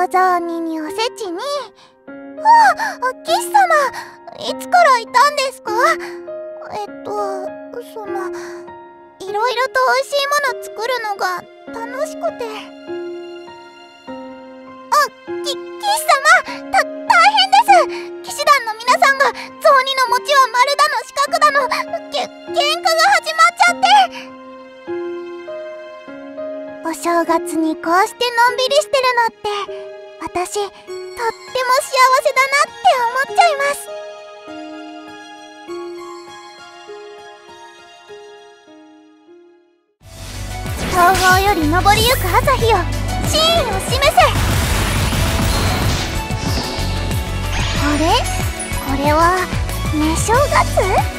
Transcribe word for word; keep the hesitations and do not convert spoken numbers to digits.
お雑煮におせちに。はあ、騎士様、いつからいたんですか？えっと、その、いろいろと美味しいもの作るのが楽しくて。あ、き、騎士様、た、大変です。騎士団の皆さんが雑煮の餅は丸だの四角だの、け、喧嘩が始まっちゃって。お正月にこうしてのんびりしてるのって、私、とっても幸せだなって思っちゃいます。東方より昇りゆく朝日よ、真意を示せ。あれ？これは寝正月？